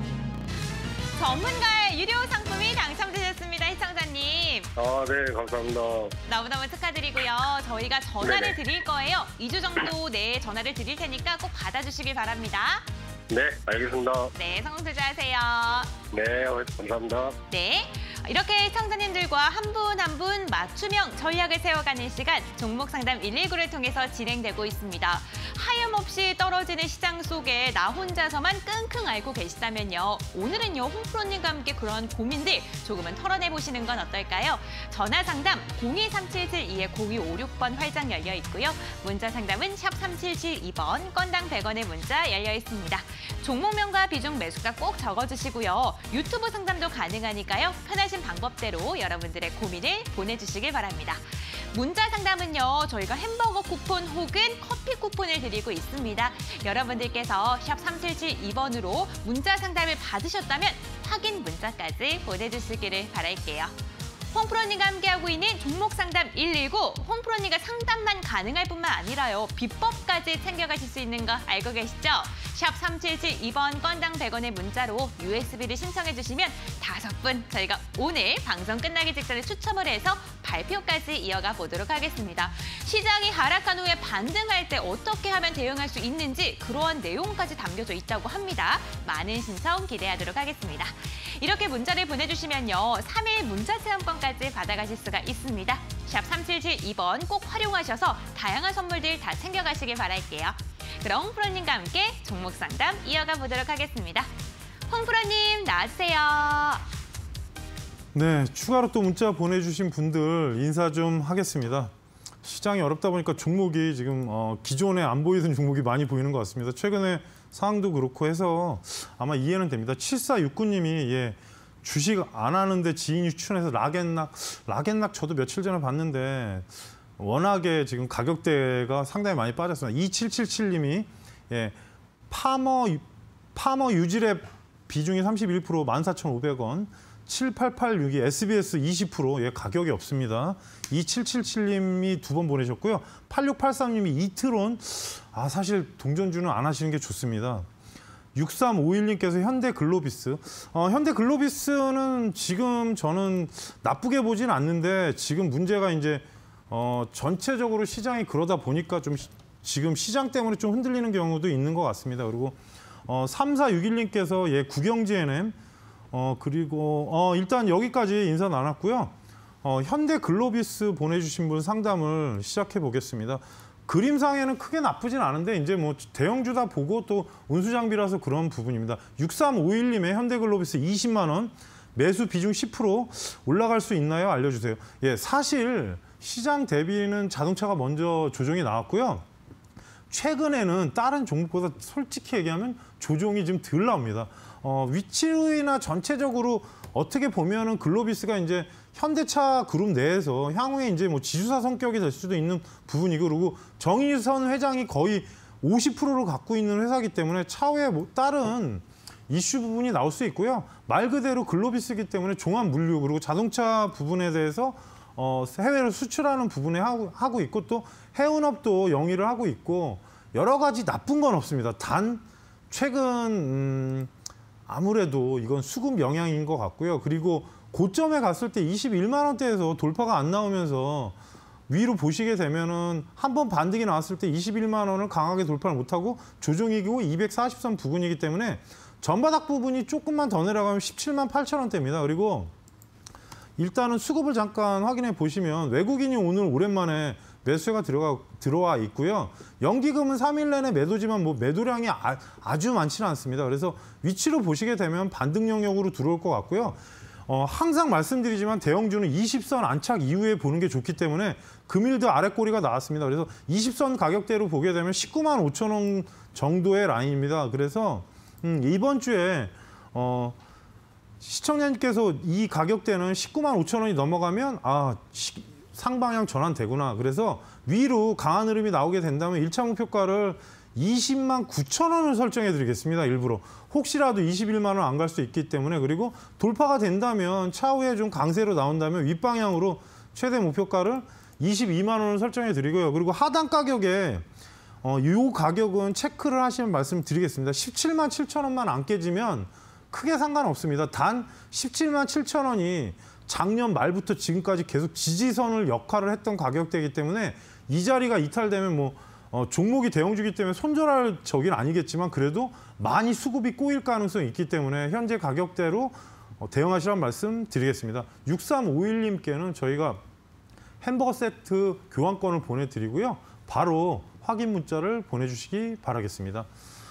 전문가의 유료 상품이 당첨되셨습니다, 시청자님. 네, 감사합니다. 너무너무 축하드리고요. 저희가 전화를 드릴 거예요. 2주 정도 내에 전화를 드릴 테니까 꼭 받아주시길 바랍니다. 네, 알겠습니다. 네, 성공 투자하세요. 네, 감사합니다. 네, 이렇게 시청자님들과 한 분 한 분 맞춤형 전략을 세워가는 시간 종목 상담 119를 통해서 진행되고 있습니다. 하염없이 떨어지는 시장 속에 나 혼자서만 끙끙 앓고 계시다면요. 오늘은요, 홍프로님과 함께 그런 고민들 조금은 털어내보시는 건 어떨까요? 전화 상담 023772-0256번 활짝 열려 있고요. 문자 상담은 샵 3772번, 건당 100원의 문자 열려 있습니다. 종목명과 비중 매수가 꼭 적어주시고요. 유튜브 상담도 가능하니까요. 편하신 방법대로 여러분들의 고민을 보내주시길 바랍니다. 문자 상담은요, 저희가 햄버거 쿠폰 혹은 커피 쿠폰을 드리고 있습니다. 여러분들께서 샵 3772번으로 문자 상담을 받으셨다면 확인 문자까지 보내주시기를 바랄게요. 홍프로님과 함께하고 있는 종목 상담 119, 홍프로님과 상담만 가능할 뿐만 아니라요, 비법까지 챙겨가실 수 있는 거 알고 계시죠? 샵 3772번 건당 100원의 문자로 USB를 신청해 주시면 5분 저희가 오늘 방송 끝나기 직전에 추첨을 해서 발표까지 이어가 보도록 하겠습니다. 시장이 하락한 후에 반등할 때 어떻게 하면 대응할 수 있는지 그러한 내용까지 담겨져 있다고 합니다. 많은 신청 기대하도록 하겠습니다. 이렇게 문자를 보내주시면요, 3일 문자 체험권까지 받아가실 수가 있습니다. 샵 3772번 꼭 활용하셔서 다양한 선물들 다 챙겨가시길 바랄게요. 그럼 홍프로님과 함께 종목 상담 이어가 보도록 하겠습니다. 홍프로님 나와주세요. 네, 추가로 또 문자 보내주신 분들 인사 좀 하겠습니다. 시장이 어렵다 보니까 종목이 지금 기존에 안 보이던 종목이 많이 보이는 것 같습니다. 최근에 상황도 그렇고 해서 아마 이해는 됩니다. 7469님이 주식 안 하는데 지인이 추천해서 락앤락 저도 며칠 전에 봤는데 워낙에 지금 가격대가 상당히 많이 빠졌습니다. 2777님이 파머 유지랩 비중이 31%, 14,500원. 7886이 SBS 20%, 가격이 없습니다. 2777님이 2번 보내셨고요. 8683님이 이트론, 사실 동전주는 안 하시는 게 좋습니다. 6351님께서 현대글로비스. 현대글로비스는 지금 저는 나쁘게 보진 않는데 지금 문제가 이제 전체적으로 시장이 그러다 보니까 좀 지금 시장 때문에 좀 흔들리는 경우도 있는 것 같습니다. 그리고 3461님께서 국영GNM 그리고 일단 여기까지 인사 나눴고요. 현대 글로비스 보내주신 분 상담을 시작해 보겠습니다. 그림상에는 크게 나쁘진 않은데 이제 뭐 대형주다 보고 또 운수장비라서 그런 부분입니다. 6351님의 현대글로비스 20만 원 매수 비중 10% 올라갈 수 있나요? 알려주세요. 예, 사실 시장 대비는 자동차가 먼저 조정이 나왔고요. 최근에는 다른 종목보다 솔직히 얘기하면 조정이 좀 덜 나옵니다. 위치나 전체적으로 어떻게 보면은 글로비스가 이제 현대차 그룹 내에서 향후에 이제 뭐 지주사 성격이 될 수도 있는 부분이고, 그리고 정의선 회장이 거의 50%를 갖고 있는 회사이기 때문에 차후에 뭐 다른 이슈 부분이 나올 수 있고요. 말 그대로 글로비스이기 때문에 종합 물류 그리고 자동차 부분에 대해서 해외로 수출하는 부분에 하고 있고, 또 해운업도 영위를 하고 있고, 여러 가지 나쁜 건 없습니다. 단 최근 아무래도 이건 수급 영향인 것 같고요. 그리고 고점에 갔을 때 21만 원대에서 돌파가 안 나오면서 위로 보시게 되면은 한번 반등이 나왔을 때 21만 원을 강하게 돌파를 못하고 조정이고 240선 부근이기 때문에 전바닥 부분이 조금만 더 내려가면 17만 8천 원대입니다. 그리고 일단은 수급을 잠깐 확인해 보시면 외국인이 오늘 오랜만에 매수가 들어와 있고요. 연기금은 3일 내내 매도지만 뭐 매도량이 아주 많지는 않습니다. 그래서 위치로 보시게 되면 반등 영역으로 들어올 것 같고요. 항상 말씀드리지만 대형주는 20선 안착 이후에 보는 게 좋기 때문에 금일드 아랫꼬리가 나왔습니다. 그래서 20선 가격대로 보게 되면 19만 5천 원 정도의 라인입니다. 그래서 이번 주에 시청자님께서 이 가격대는 19만 5천 원이 넘어가면 상방향 전환되구나. 그래서 위로 강한 흐름이 나오게 된다면 1차 목표가를 20만 9천 원을 설정해 드리겠습니다. 일부러. 혹시라도 21만 원 안 갈 수 있기 때문에. 그리고 돌파가 된다면 차후에 좀 강세로 나온다면 윗방향으로 최대 목표가를 22만 원을 설정해 드리고요. 그리고 하단 가격에 이 가격은 체크를 하시면 말씀드리겠습니다. 17만 7천 원만 안 깨지면 크게 상관없습니다. 단 17만 7천 원이 작년 말부터 지금까지 계속 지지선을 역할을 했던 가격대이기 때문에 이 자리가 이탈되면 뭐 종목이 대형주기 때문에 손절할 적은 아니겠지만 그래도 많이 수급이 꼬일 가능성이 있기 때문에 현재 가격대로 대응하시라는 말씀 드리겠습니다. 6351님께는 저희가 햄버거 세트 교환권을 보내드리고요. 바로 확인 문자를 보내주시기 바라겠습니다.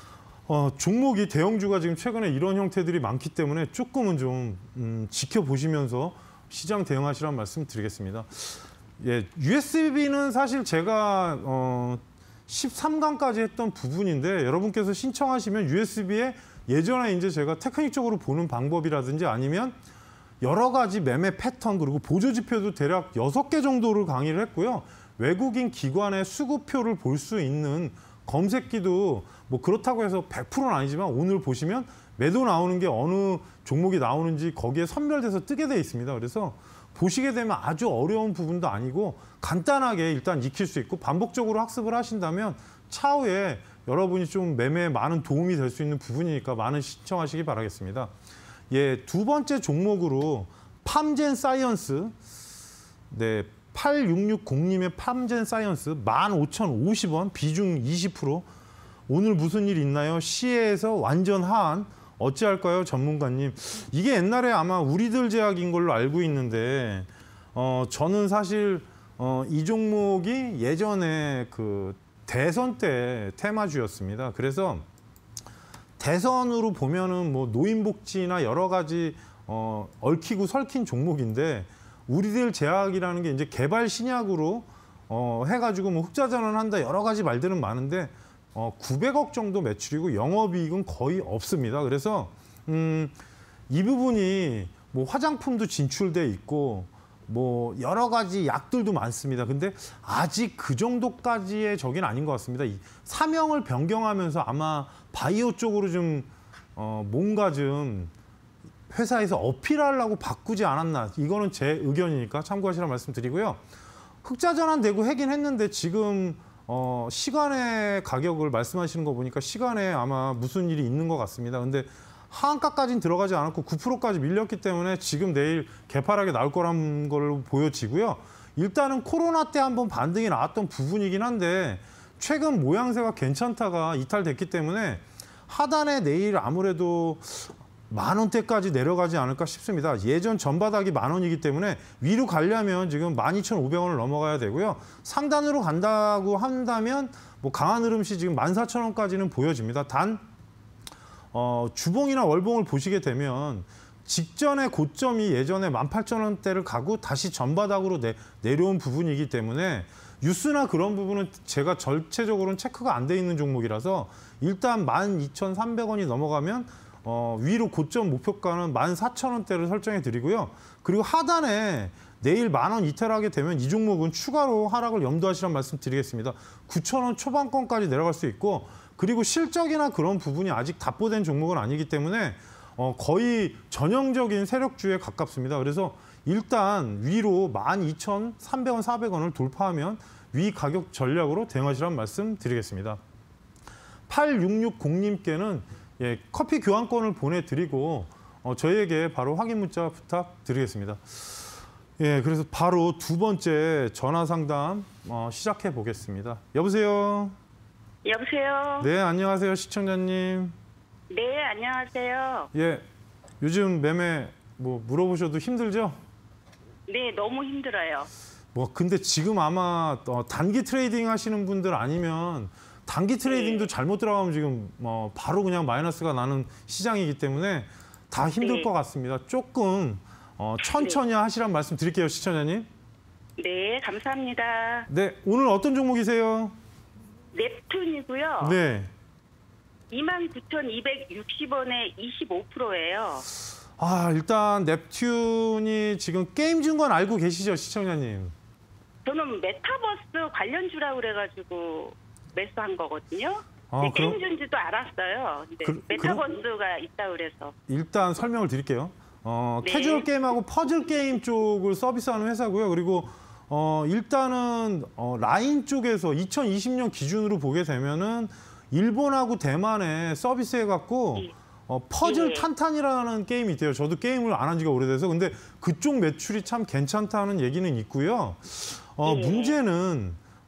종목이 대형주가 지금 최근에 이런 형태들이 많기 때문에 조금은 좀 지켜보시면서 시장 대응하시라는 말씀 드리겠습니다. 예, USB는 사실 제가 13강까지 했던 부분인데 여러분께서 신청하시면 USB에 예전에 이제 제가 테크닉적으로 보는 방법이라든지 아니면 여러 가지 매매 패턴 그리고 보조 지표도 대략 6개 정도를 강의를 했고요. 외국인 기관의 수급표를 볼 수 있는 검색기도 뭐 그렇다고 해서 100%는 아니지만 오늘 보시면 매도 나오는 게 어느 종목이 나오는지 거기에 선별돼서 뜨게 돼 있습니다. 그래서 보시게 되면 아주 어려운 부분도 아니고 간단하게 일단 익힐 수 있고 반복적으로 학습을 하신다면 차후에 여러분이 좀 매매에 많은 도움이 될 수 있는 부분이니까 많은 시청하시기 바라겠습니다. 예, 두 번째 종목으로 팜젠 사이언스, 네, 8660님의 팜젠 사이언스 15,050원, 비중 20%. 오늘 무슨 일 있나요? 시에서 완전 하한. 어찌할까요, 전문가님? 이게 옛날에 아마 우리들 제약인 걸로 알고 있는데 저는 사실 이 종목이 예전에 그 대선 때 테마주였습니다. 그래서 대선으로 보면은 뭐 노인복지나 여러 가지 얽히고 설킨 종목인데 우리들 제약이라는 게 이제 개발 신약으로 해가지고 뭐 흑자 전환한다 여러 가지 말들은 많은데 900억 정도 매출이고 영업이익은 거의 없습니다. 그래서 이 부분이 뭐 화장품도 진출돼 있고 뭐 여러 가지 약들도 많습니다. 근데 아직 그 정도까지의 적인 아닌 것 같습니다. 이 사명을 변경하면서 아마 바이오 쪽으로 좀 뭔가 좀 회사에서 어필하려고 바꾸지 않았나. 이거는 제 의견이니까 참고하시라는 말씀 드리고요. 흑자 전환되고 하긴 했는데 지금 시간의 가격을 말씀하시는 거 보니까 시간에 아마 무슨 일이 있는 것 같습니다. 근데 하한가까지는 들어가지 않았고 9%까지 밀렸기 때문에 지금 내일 개파락에 나올 거란 걸로 보여지고요. 일단은 코로나 때 한번 반등이 나왔던 부분이긴 한데 최근 모양새가 괜찮다가 이탈됐기 때문에 하단에 내일 아무래도 만 원대까지 내려가지 않을까 싶습니다. 예전 전바닥이 만 원이기 때문에 위로 가려면 지금 12,500원을 넘어가야 되고요. 상단으로 간다고 한다면 뭐 강한 흐름시 지금 14,000원까지는 보여집니다. 단 주봉이나 월봉을 보시게 되면 직전의 고점이 예전에 18,000원대를 가고 다시 전바닥으로 내려온 부분이기 때문에 뉴스나 그런 부분은 제가 전체적으로는 체크가 안 돼 있는 종목이라서 일단 12,300원이 넘어가면 위로 고점 목표가는 14,000원대를 설정해 드리고요. 그리고 하단에 내일 10,000원 이탈하게 되면 이 종목은 추가로 하락을 염두하시라는 말씀 드리겠습니다. 9,000원 초반권까지 내려갈 수 있고 그리고 실적이나 그런 부분이 아직 답보된 종목은 아니기 때문에 거의 전형적인 세력주에 가깝습니다. 그래서 일단 위로 12,300원, 400원을 돌파하면 위 가격 전략으로 대응하시라는 말씀 드리겠습니다. 8660님께는 커피 교환권을 보내드리고 저희에게 바로 확인 문자 부탁드리겠습니다. 그래서 바로 두 번째 전화 상담 시작해 보겠습니다. 여보세요? 여보세요? 네, 안녕하세요, 시청자님. 네, 안녕하세요. 요즘 매매 물어보셔도 힘들죠? 네, 너무 힘들어요. 근데 지금 아마 단기 트레이딩 하시는 분들 아니면 단기 트레이딩도 잘못 들어가면 지금 바로 그냥 마이너스가 나는 시장이기 때문에 다 힘들 것 같습니다. 조금 천천히 하시란 말씀 드릴게요, 시청자님. 네, 감사합니다. 네, 오늘 어떤 종목이세요? 넵튠이고요. 네. 29,260원에 25%예요. 일단 넵튠이 지금 게임주인 건 알고 계시죠, 시청자님? 저는 메타버스 관련주라고 그래가지고 매수한 거거든요. 게임주인지도 알았어요. 근데 메타버스가 있다고 그래서. 일단 설명을 드릴게요. 네. 캐주얼 게임하고 퍼즐 게임 쪽을 서비스하는 회사고요. 그리고 일단은 라인 쪽에서 2020년 기준으로 보게 되면은 일본하고 대만에 서비스해갖고 퍼즐 탄탄이라는 게임이 있대요. 저도 게임을 안 한 지가 오래돼서. 근데 그쪽 매출이 참 괜찮다는 얘기는 있고요. 문제는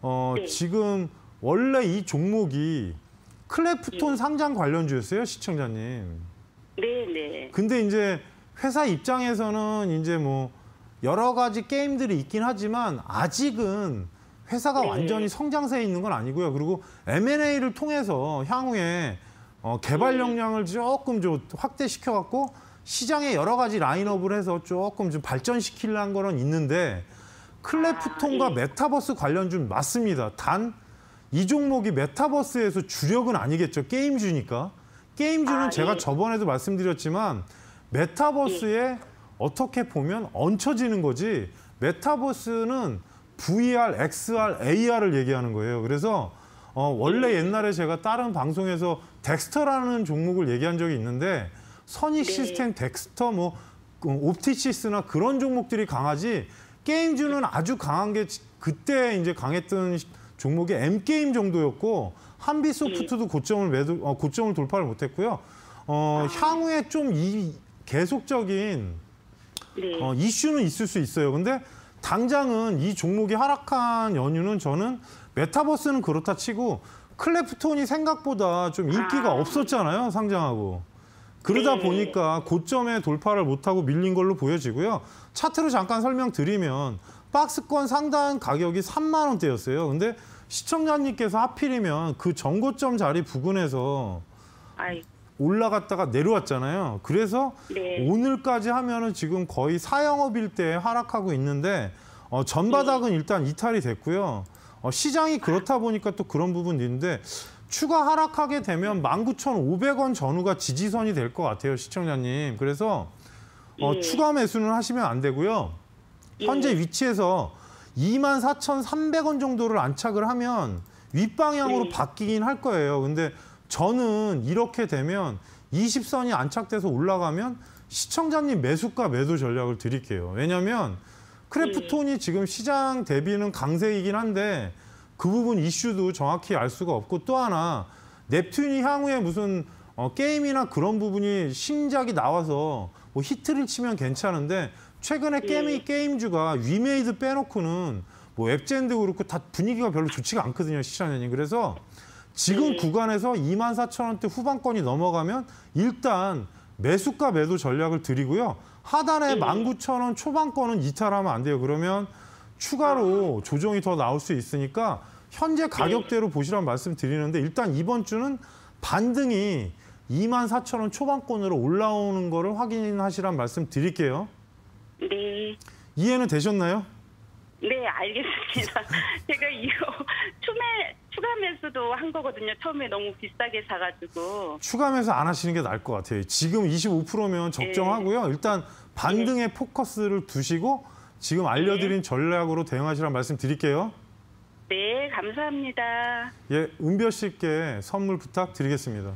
지금 원래 이 종목이 클래프톤 상장 관련주였어요, 시청자님. 네네. 근데 이제 회사 입장에서는 이제 여러 가지 게임들이 있긴 하지만 아직은 회사가 완전히 성장세에 있는 건 아니고요. 그리고 M&A를 통해서 향후에 개발 역량을 조금 좀 확대시켜갖고 시장에 여러 가지 라인업을 해서 조금 좀 발전시키려는 거는 있는데 클래프톤과 메타버스 관련주는 맞습니다. 단 이 종목이 메타버스에서 주력은 아니겠죠. 게임주니까. 게임주는 제가 저번에도 말씀드렸지만 메타버스에 어떻게 보면 얹혀지는 거지 메타버스는 VR, XR, AR을 얘기하는 거예요. 그래서 원래 옛날에 제가 다른 방송에서 덱스터라는 종목을 얘기한 적이 있는데 선익 시스템, 덱스터, 옵티시스나 그런 종목들이 강하지 게임주는 아주 강한 게 그때 이제 강했던 종목이 M게임 정도였고 한비소프트도 고점을 돌파를 못했고요. 향후에 좀 계속적인 이슈는 있을 수 있어요. 근데 당장은 이 종목이 하락한 연유는 저는 메타버스는 그렇다 치고 클래프톤이 생각보다 좀 인기가 없었잖아요, 상장하고. 그러다 보니까 고점에 돌파를 못하고 밀린 걸로 보여지고요. 차트로 잠깐 설명드리면 박스권 상단 가격이 3만 원대였어요. 근데 시청자님께서 하필이면 그 전고점 자리 부근에서 올라갔다가 내려왔잖아요. 그래서 오늘까지 하면은 지금 거의 4영업일 때 하락하고 있는데 전바닥은 일단 이탈이 됐고요. 시장이 그렇다 보니까 또 그런 부분이 있는데 추가 하락하게 되면 19,500원 전후가 지지선이 될 것 같아요, 시청자님. 그래서 추가 매수는 하시면 안 되고요. 현재 위치에서 24,300원 정도를 안착을 하면 윗방향으로 바뀌긴 할 거예요. 근데 저는 이렇게 되면 20선이 안착돼서 올라가면 시청자님 매수가 매도 전략을 드릴게요. 왜냐하면 크래프톤이 지금 시장 대비는 강세이긴 한데 그 부분 이슈도 정확히 알 수가 없고 또 하나 넵튠이 향후에 무슨 게임이나 그런 부분이 신작이 나와서 히트를 치면 괜찮은데 최근에 게임주가 위메이드 빼놓고는 앱젠도 그렇고 다 분위기가 별로 좋지가 않거든요, 시청자님. 그래서 지금 구간에서 24,000원대 후반권이 넘어가면 일단 매수가 매도 전략을 드리고요. 하단에 19,000원 초반권은 이탈하면 안 돼요. 그러면 추가로 조정이 더 나올 수 있으니까 현재 가격대로 보시라는 말씀 드리는데 일단 이번 주는 반등이 24,000원 초반권으로 올라오는 거를 확인하시라는 말씀 드릴게요. 네. 이해는 되셨나요? 네, 알겠습니다. 제가 이거 추가 매수도 한 거거든요. 처음에 너무 비싸게 사가지고. 추가 매수 안 하시는 게 나을 것 같아요. 지금 25%면 적정하고요. 일단 반등에 포커스를 두시고 지금 알려드린 전략으로 대응하시라는 말씀 드릴게요. 네, 감사합니다. 예, 은별 씨께 선물 부탁드리겠습니다.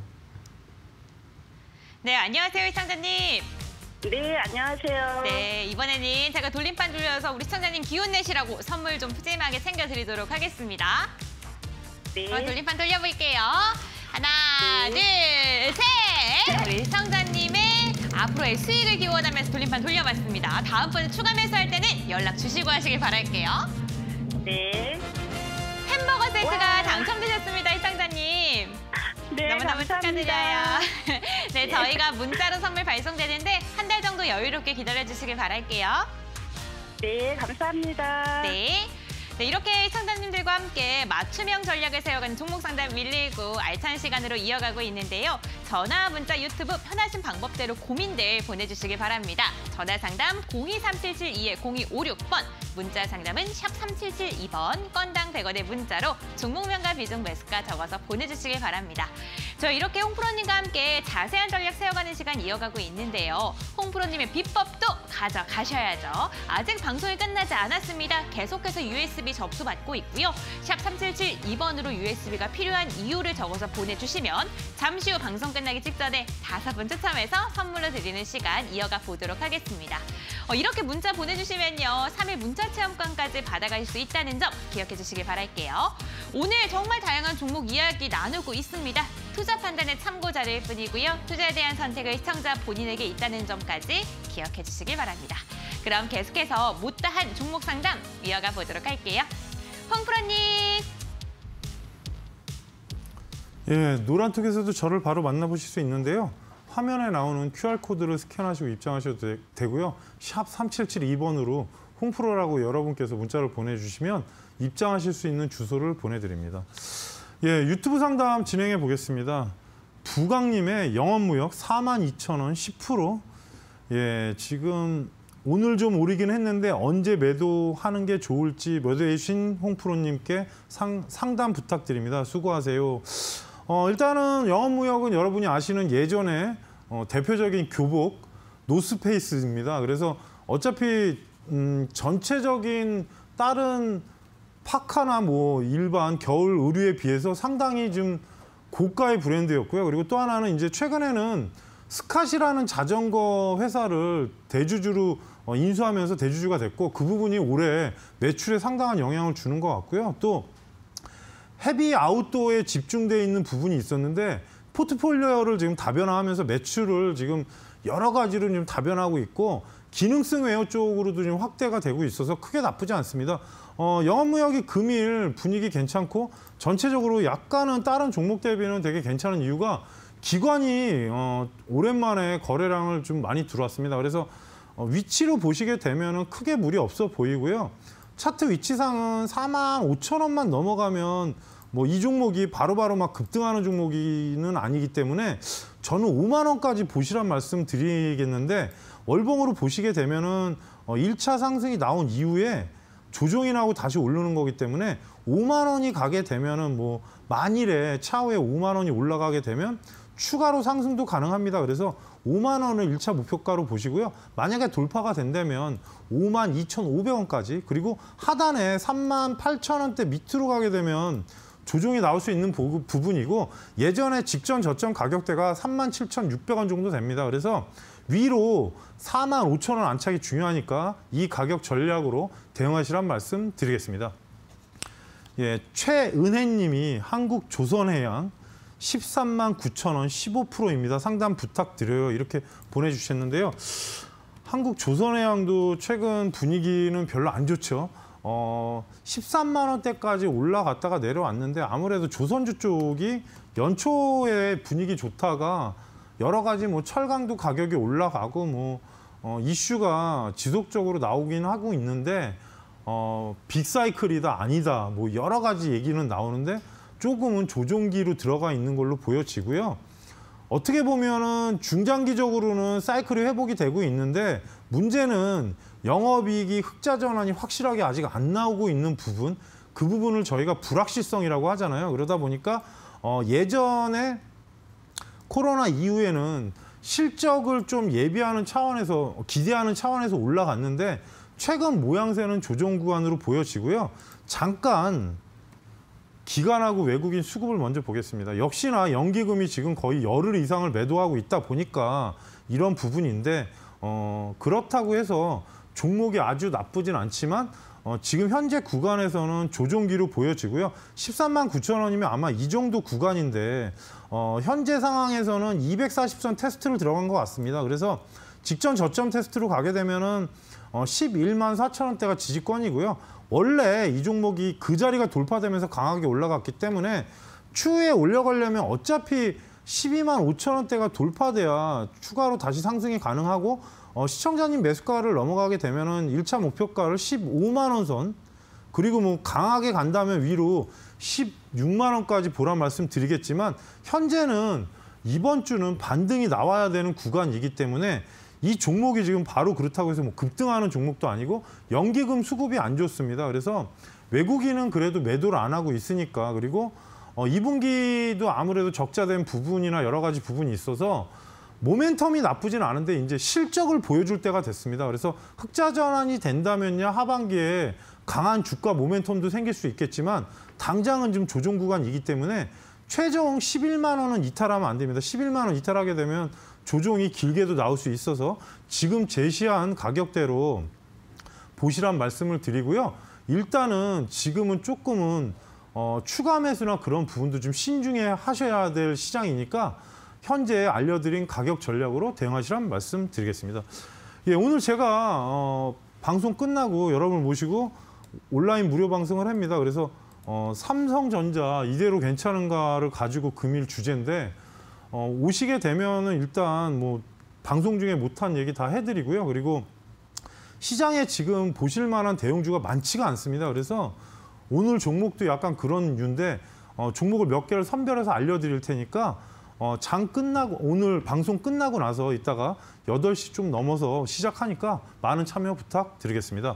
네, 안녕하세요, 시청자님. 네, 안녕하세요. 네, 이번에는 제가 돌림판 돌려서 우리 시청자님 기운 내시라고 선물 좀 푸짐하게 챙겨드리도록 하겠습니다. 네. 그럼 돌림판 돌려볼게요. 하나, 둘, 셋! 우리 시청자님의 앞으로의 수익을 기원하면서 돌림판 돌려봤습니다. 다음번에 추가 매수할 때는 연락 주시고 하시길 바랄게요. 네. 햄버거 세트가 와. 당첨되셨습니다, 시청자님. 네, 너무너무 감사합니다. 축하드려요. 네, 저희가 문자로 선물 발송되는데 한 달 정도 여유롭게 기다려주시길 바랄게요. 네, 감사합니다. 네. 네, 이렇게 시청자님들과 함께 맞춤형 전략을 세워가는 종목 상담 119 알찬 시간으로 이어가고 있는데요. 전화, 문자, 유튜브 편하신 방법대로 고민들 보내주시길 바랍니다. 전화 상담 023772-0256번, 문자 상담은 샵 3772번, 건당 100원의 문자로 종목명과 비중 매수가 적어서 보내주시길 바랍니다. 저 이렇게 홍프로님과 함께 자세한 전략 세워가는 시간 이어가고 있는데요. 홍프로님의 비법도 가져가셔야죠. 아직 방송이 끝나지 않았습니다. 계속해서 USB 접수 받고 있고요. 샵 3772번으로 USB가 필요한 이유를 적어서 보내주시면 잠시 후 방송 끝나기 직전에 5분 추첨해서 선물로 드리는 시간 이어가 보도록 하겠습니다. 이렇게 문자 보내주시면요. 3일 문자 체험권까지 받아가실 수 있다는 점 기억해 주시길 바랄게요. 오늘 정말 다양한 종목 이야기 나누고 있습니다. 투자 판단의 참고자료일 뿐이고요. 투자에 대한 선택을 시청자 본인에게 있다는 점까지 기억해 주시길 바랍니다. 그럼 계속해서 못다한 종목 상담 이어가 보도록 할게요. 홍프로님. 예, 노란톡에서도 저를 바로 만나보실 수 있는데요. 화면에 나오는 QR코드를 스캔하시고 입장하셔도 되고요. 샵 3772번으로 홍프로라고 여러분께서 문자를 보내주시면 입장하실 수 있는 주소를 보내드립니다. 예, 유튜브 상담 진행해 보겠습니다. 부강님의 영업무역 42,000원 10%. 예, 지금 오늘 좀 오르긴 했는데 언제 매도하는 게 좋을지 매도해 주신 홍프로님께 상담 부탁드립니다. 수고하세요. 일단은 영업무역은 여러분이 아시는 예전에 대표적인 교복 노스페이스입니다. 그래서 어차피 전체적인 다른 파카나 뭐 일반 겨울 의류에 비해서 상당히 좀 고가의 브랜드였고요. 그리고 또 하나는 이제 최근에는 스캇이라는 자전거 회사를 대주주로 인수하면서 대주주가 됐고 그 부분이 올해 매출에 상당한 영향을 주는 것 같고요. 또 헤비 아웃도어에 집중돼 있는 부분이 있었는데 포트폴리오를 지금 다변화하면서 매출을 지금 여러 가지로 좀 다변화하고 있고 기능성 웨어 쪽으로도 좀 확대가 되고 있어서 크게 나쁘지 않습니다. 영업무역이 금일 분위기 괜찮고 전체적으로 약간은 다른 종목 대비는 되게 괜찮은 이유가 기관이 오랜만에 거래량을 좀 많이 들어왔습니다. 그래서 위치로 보시게 되면은 크게 무리 없어 보이고요. 차트 위치상은 45,000원만 넘어가면 뭐 이 종목이 바로바로 막 급등하는 종목이는 아니기 때문에 저는 5만 원까지 보시란 말씀 드리겠는데 월봉으로 보시게 되면은 1차 상승이 나온 이후에 조정이 나고 다시 오르는 거기 때문에 5만 원이 가게 되면은 뭐 만일에 차후에 5만 원이 올라가게 되면 추가로 상승도 가능합니다. 그래서 5만 원을 1차 목표가로 보시고요. 만약에 돌파가 된다면 5만 2,500원까지 그리고 하단에 3만 8천 원대 밑으로 가게 되면 조정이 나올 수 있는 부분이고 예전에 직전 저점 가격대가 37,600원 정도 됩니다. 그래서 위로 45,000원 안착이 중요하니까 이 가격 전략으로 대응하시란 말씀 드리겠습니다. 예, 최은혜님이 한국조선해양 13만 9,000원 15%입니다. 상담 부탁드려요. 이렇게 보내주셨는데요. 한국조선해양도 최근 분위기는 별로 안 좋죠. 13만 원대까지 올라갔다가 내려왔는데 아무래도 조선주 쪽이 연초에 분위기 좋다가 여러 가지 뭐 철강도 가격이 올라가고 뭐 이슈가 지속적으로 나오긴 하고 있는데 빅사이클이다 아니다 뭐 여러 가지 얘기는 나오는데 조금은 조종기로 들어가 있는 걸로 보여지고요. 어떻게 보면은 중장기적으로는 사이클이 회복이 되고 있는데 문제는 영업이익이 흑자 전환이 확실하게 아직 안 나오고 있는 부분, 그 부분을 저희가 불확실성이라고 하잖아요. 그러다 보니까 예전에 코로나 이후에는 실적을 좀 예비하는 차원에서 기대하는 차원에서 올라갔는데 최근 모양새는 조정 구간으로 보여지고요. 잠깐 기관하고 외국인 수급을 먼저 보겠습니다. 역시나 연기금이 지금 거의 열흘 이상을 매도하고 있다 보니까 이런 부분인데 그렇다고 해서 종목이 아주 나쁘진 않지만 지금 현재 구간에서는 조정기로 보여지고요. 13만 9천 원이면 아마 이 정도 구간인데 현재 상황에서는 240선 테스트를 들어간 것 같습니다. 그래서 직전 저점 테스트로 가게 되면은 11만 4천 원대가 지지권이고요. 원래 이 종목이 그 자리가 돌파되면서 강하게 올라갔기 때문에 추후에 올려가려면 어차피 12만 5천 원대가 돌파돼야 추가로 다시 상승이 가능하고 시청자님 매수가를 넘어가게 되면은 1차 목표가를 15만 원 선, 그리고 뭐 강하게 간다면 위로 16만 원까지 보란 말씀 드리겠지만 현재는 이번 주는 반등이 나와야 되는 구간이기 때문에 이 종목이 지금 바로 그렇다고 해서 뭐 급등하는 종목도 아니고 연기금 수급이 안 좋습니다. 그래서 외국인은 그래도 매도를 안 하고 있으니까, 그리고 2분기도 아무래도 적자된 부분이나 여러 가지 부분이 있어서 모멘텀이 나쁘진 않은데 이제 실적을 보여줄 때가 됐습니다. 그래서 흑자 전환이 된다면야 하반기에 강한 주가 모멘텀도 생길 수 있겠지만 당장은 지금 조정 구간이기 때문에 최종 11만 원은 이탈하면 안 됩니다. 11만 원 이탈하게 되면 조정이 길게도 나올 수 있어서 지금 제시한 가격대로 보시란 말씀을 드리고요. 일단은 지금은 조금은 추가 매수나 그런 부분도 좀 신중해 하셔야 될 시장이니까 현재 알려드린 가격 전략으로 대응하시란 말씀 드리겠습니다. 예, 오늘 제가 방송 끝나고 여러분을 모시고 온라인 무료 방송을 합니다. 그래서 삼성전자 이대로 괜찮은가를 가지고 금일 주제인데 오시게 되면은 일단 뭐 방송 중에 못한 얘기 다 해드리고요. 그리고 시장에 지금 보실 만한 대형주가 많지가 않습니다. 그래서 오늘 종목도 약간 그런 류인데 종목을 몇 개를 선별해서 알려드릴 테니까 장 끝나고 오늘 방송 끝나고 나서 이따가 8시 좀 넘어서 시작하니까 많은 참여 부탁드리겠습니다.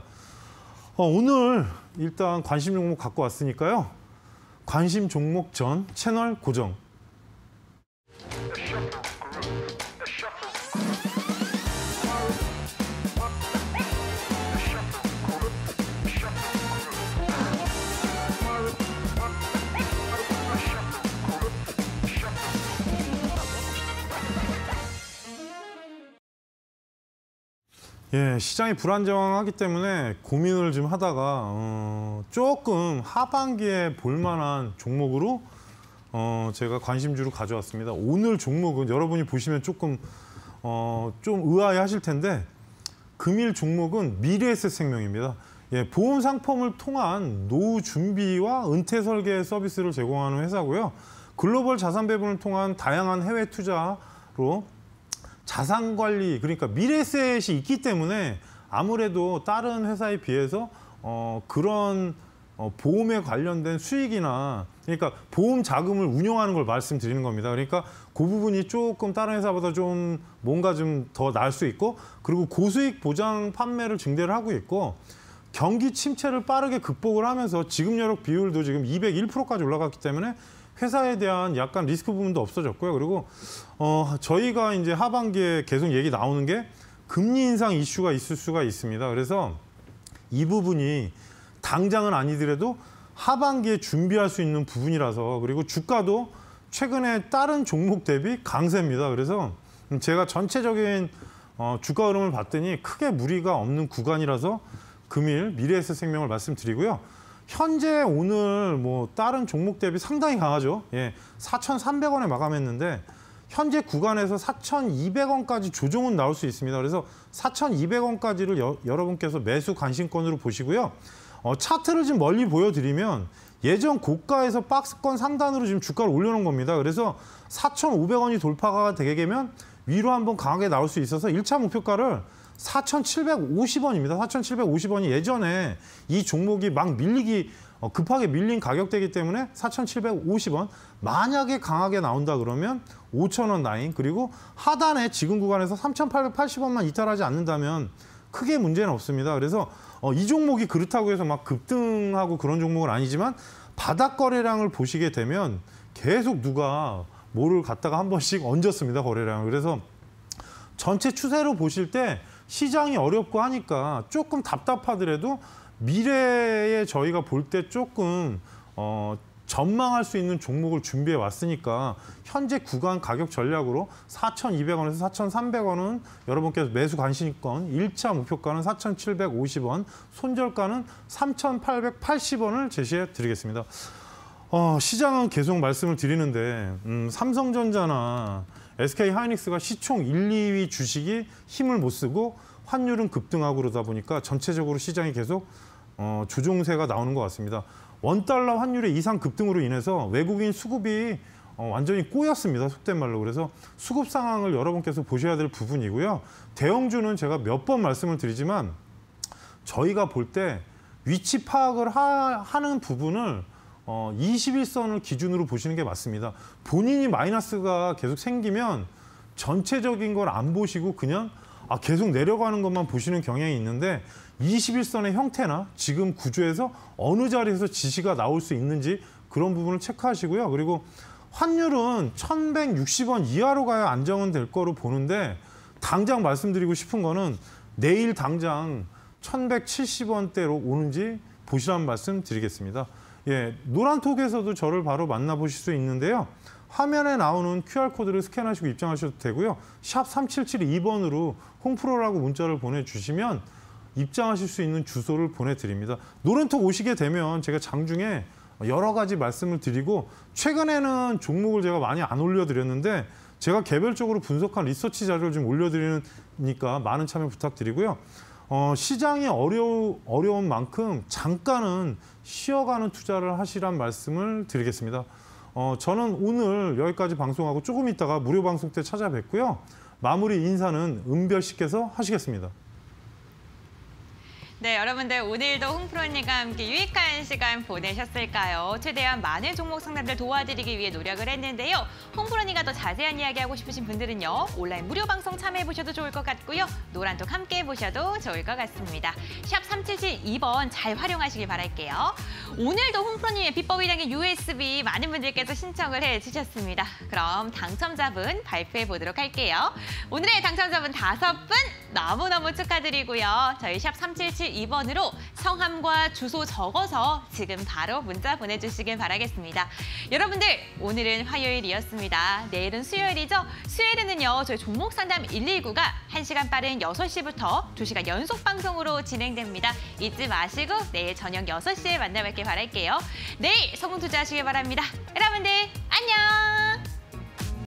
오늘 일단 관심 종목 갖고 왔으니까요. 관심 종목 전 채널 고정. 예, 시장이 불안정하기 때문에 고민을 좀 하다가 조금 하반기에 볼만한 종목으로 제가 관심주로 가져왔습니다. 오늘 종목은 여러분이 보시면 조금 좀 의아해하실 텐데 금일 종목은 미래에셋생명입니다. 예, 보험 상품을 통한 노후 준비와 은퇴 설계 서비스를 제공하는 회사고요. 글로벌 자산 배분을 통한 다양한 해외 투자로 자산 관리, 그러니까 미래에셋이 있기 때문에 아무래도 다른 회사에 비해서 그런 보험에 관련된 수익이나, 그러니까 보험 자금을 운용하는 걸 말씀드리는 겁니다. 그러니까 그 부분이 조금 다른 회사보다 좀 뭔가 좀 더 나을 수 있고, 그리고 고수익 보장 판매를 증대를 하고 있고, 경기 침체를 빠르게 극복을 하면서 지급 여력 비율도 지금 201%까지 올라갔기 때문에 회사에 대한 약간 리스크 부분도 없어졌고요. 그리고 저희가 이제 하반기에 계속 얘기 나오는 게 금리 인상 이슈가 있을 수가 있습니다. 그래서 이 부분이 당장은 아니더라도 하반기에 준비할 수 있는 부분이라서, 그리고 주가도 최근에 다른 종목 대비 강세입니다. 그래서 제가 전체적인 주가 흐름을 봤더니 크게 무리가 없는 구간이라서 금일 미래에셋생명을 말씀드리고요. 현재 오늘 뭐 다른 종목 대비 상당히 강하죠. 예, 4,300원에 마감했는데 현재 구간에서 4,200원까지 조정은 나올 수 있습니다. 그래서 4,200원까지를 여러분께서 매수 관심권으로 보시고요. 차트를 좀 멀리 보여드리면 예전 고가에서 박스권 상단으로 지금 주가를 올려놓은 겁니다. 그래서 4,500원이 돌파가 되면 위로 한번 강하게 나올 수 있어서 1차 목표가를 4,750원입니다. 4,750원이 예전에 이 종목이 막 급하게 밀린 가격대이기 때문에 4,750원. 만약에 강하게 나온다 그러면 5,000원 라인, 그리고 하단에 지금 구간에서 3,880원만 이탈하지 않는다면 크게 문제는 없습니다. 그래서 이 종목이 그렇다고 해서 막 급등하고 그런 종목은 아니지만 바닥 거래량을 보시게 되면 계속 누가 뭐를 갖다가 한 번씩 얹었습니다, 거래량을. 그래서 전체 추세로 보실 때 시장이 어렵고 하니까 조금 답답하더라도 미래에 저희가 볼 때 조금 전망할 수 있는 종목을 준비해 왔으니까 현재 구간 가격 전략으로 4,200원에서 4,300원은 여러분께서 매수 관심권, 1차 목표가는 4,750원, 손절가는 3,880원을 제시해 드리겠습니다. 시장은 계속 말씀을 드리는데 삼성전자나 SK하이닉스가 시총 1, 2위 주식이 힘을 못 쓰고 환율은 급등하고 그러다 보니까 전체적으로 시장이 계속 조종세가 나오는 것 같습니다. 원달러 환율의 이상 급등으로 인해서 외국인 수급이 완전히 꼬였습니다. 속된 말로. 그래서 수급 상황을 여러분께서 보셔야 될 부분이고요. 대형주는 제가 몇 번 말씀을 드리지만 저희가 볼 때 위치 파악을 하는 부분을 21선을 기준으로 보시는 게 맞습니다. 본인이 마이너스가 계속 생기면 전체적인 걸 안 보시고 그냥 계속 내려가는 것만 보시는 경향이 있는데 21선의 형태나 지금 구조에서 어느 자리에서 지시가 나올 수 있는지 그런 부분을 체크하시고요. 그리고 환율은 1,160원 이하로 가야 안정은 될 거로 보는데 당장 말씀드리고 싶은 거는 내일 당장 1,170원대로 오는지 보시라는 말씀 드리겠습니다. 예, 노란톡에서도 저를 바로 만나보실 수 있는데요. 화면에 나오는 QR코드를 스캔하시고 입장하셔도 되고요. 샵 3772번으로 홈프로라고 문자를 보내주시면 입장하실 수 있는 주소를 보내드립니다. 노란톡 오시게 되면 제가 장중에 여러 가지 말씀을 드리고 최근에는 종목을 제가 많이 안 올려드렸는데 제가 개별적으로 분석한 리서치 자료를 좀 올려드리니까 많은 참여 부탁드리고요. 시장이 어려운 만큼 잠깐은 쉬어가는 투자를 하시란 말씀을 드리겠습니다. 저는 오늘 여기까지 방송하고 조금 있다가 무료 방송 때 찾아뵙고요. 마무리 인사는 은별 씨께서 하시겠습니다. 네, 여러분들 오늘도 홍프로님과 함께 유익한 시간 보내셨을까요? 최대한 많은 종목 상담들 도와드리기 위해 노력을 했는데요. 홍프로님과 더 자세한 이야기 하고 싶으신 분들은요. 온라인 무료 방송 참여해보셔도 좋을 것 같고요. 노란톡 함께 해보셔도 좋을 것 같습니다. 샵 3772번 잘 활용하시길 바랄게요. 오늘도 홍프로님의 비법이 담긴 USB 많은 분들께서 신청을 해주셨습니다. 그럼 당첨자분 발표해보도록 할게요. 오늘의 당첨자분 5분 너무너무 축하드리고요. 저희 샵 3772번으로 성함과 주소 적어서 지금 바로 문자 보내주시길 바라겠습니다. 여러분들 오늘은 화요일이었습니다. 내일은 수요일이죠. 수요일에는요. 저희 종목 상담 119가 1시간 빠른 6시부터 2시간 연속 방송으로 진행됩니다. 잊지 마시고 내일 저녁 6시에 만나뵙길 바랄게요. 내일 성공 투자하시길 바랍니다. 여러분들 안녕.